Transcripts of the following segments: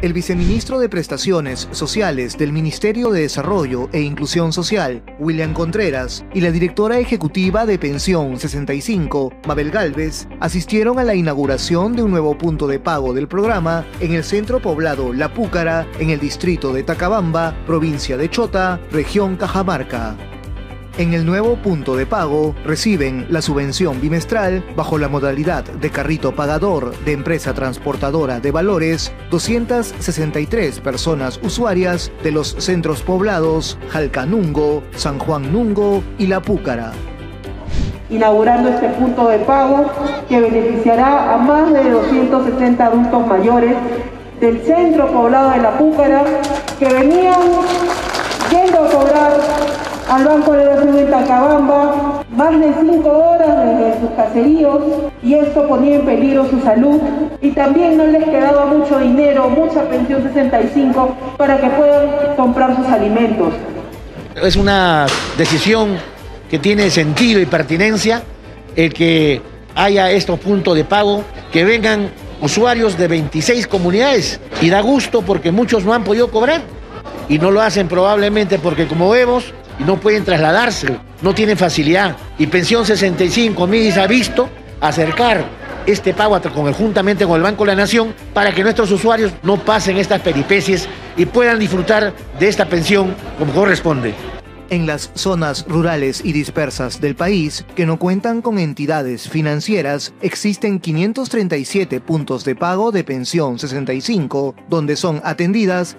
El viceministro de Prestaciones Sociales del Ministerio de Desarrollo e Inclusión Social, William Contreras, y la directora ejecutiva de Pensión 65, Mabel Gálvez, asistieron a la inauguración de un nuevo punto de pago del programa en el centro poblado La Púcara, en el distrito de Tacabamba, provincia de Chota, región Cajamarca. En el nuevo punto de pago reciben la subvención bimestral bajo la modalidad de carrito pagador de empresa transportadora de valores 263 personas usuarias de los centros poblados Jalcanungo, San Juan Nungo y La Púcara. Inaugurando este punto de pago que beneficiará a más de 260 adultos mayores del centro poblado de La Púcara que venían yendo a cobrar al Banco de la Salud de Tacabamba más de 5 horas desde sus caseríos, y esto ponía en peligro su salud, y también no les quedaba mucho dinero, mucha pensión 65 para que puedan comprar sus alimentos. Es una decisión que tiene sentido y pertinencia el que haya estos puntos de pago, que vengan usuarios de 26 comunidades, y da gusto porque muchos no han podido cobrar y no lo hacen probablemente porque, como vemos, no pueden trasladarse, no tienen facilidad. Y Pensión 65 MIDIS ha visto acercar este pago conjuntamente con el Banco de la Nación para que nuestros usuarios no pasen estas peripecias y puedan disfrutar de esta pensión como corresponde. En las zonas rurales y dispersas del país, que no cuentan con entidades financieras, existen 537 puntos de pago de Pensión 65, donde son atendidas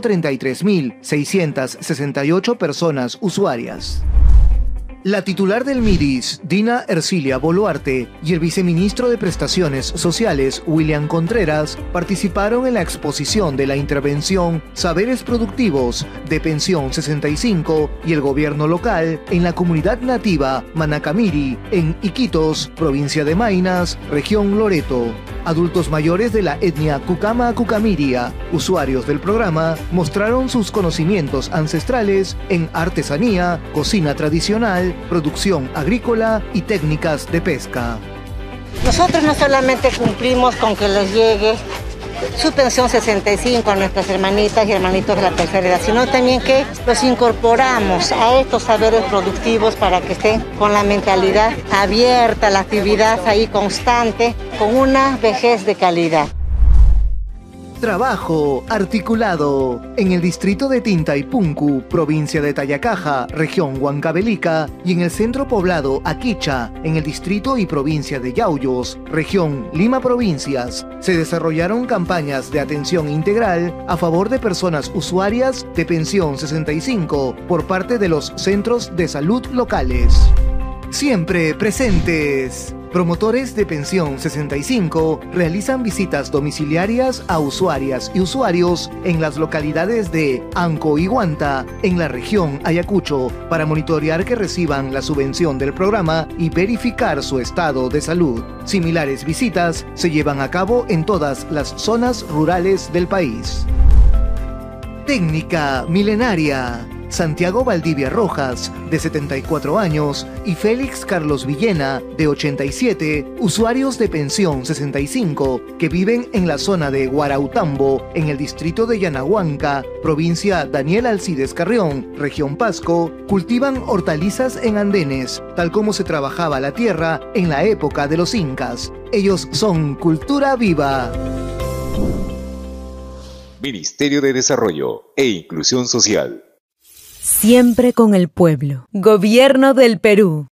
133.668 personas usuarias. La titular del MIDIS, Dina Ercilia Boluarte, y el viceministro de Prestaciones Sociales, William Contreras, participaron en la exposición de la intervención Saberes Productivos de Pensión 65 y el gobierno local en la comunidad nativa Manacamiri, en Iquitos, provincia de Maynas, región Loreto. Adultos mayores de la etnia Cucama Cucamiria, usuarios del programa, mostraron sus conocimientos ancestrales en artesanía, cocina tradicional, producción agrícola y técnicas de pesca. Nosotros no solamente cumplimos con que les llegue su pensión 65 a nuestras hermanitas y hermanitos de la tercera edad, sino también que los incorporamos a estos saberes productivos para que estén con la mentalidad abierta, la actividad ahí constante, con una vejez de calidad. Trabajo articulado en el distrito de Tintaypunku, provincia de Tayacaja, región Huancavelica, y en el centro poblado Aquicha, en el distrito y provincia de Yauyos, región Lima Provincias, se desarrollaron campañas de atención integral a favor de personas usuarias de Pensión 65 por parte de los centros de salud locales. Siempre presentes. Promotores de Pensión 65 realizan visitas domiciliarias a usuarias y usuarios en las localidades de Anco y Guanta, en la región Ayacucho, para monitorear que reciban la subvención del programa y verificar su estado de salud. Similares visitas se llevan a cabo en todas las zonas rurales del país. Técnica milenaria. Santiago Valdivia Rojas, de 74 años, y Félix Carlos Villena, de 87, usuarios de Pensión 65, que viven en la zona de Guarautambo, en el distrito de Yanahuanca, provincia Daniel Alcides Carrión, región Pasco, cultivan hortalizas en andenes, tal como se trabajaba la tierra en la época de los incas. Ellos son cultura viva. Ministerio de Desarrollo e Inclusión Social. Siempre con el pueblo. Gobierno del Perú.